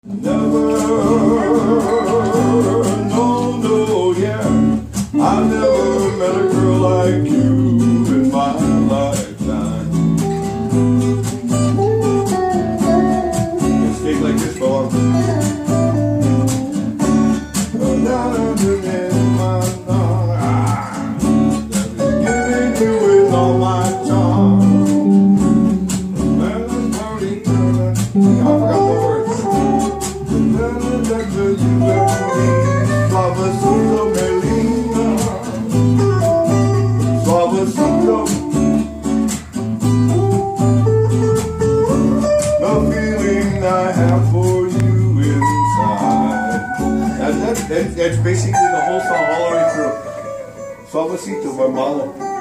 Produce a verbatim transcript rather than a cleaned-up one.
Never, no, no, yeah. I've never met a girl like you in my lifetime. Let's take like this, fella. Giving you with all my charm. I forgot the words. Suavecito, Melina. Suavecito. The feeling I have for you inside. That, that, that, that's basically the whole song all the way through. Suavecito by Malo.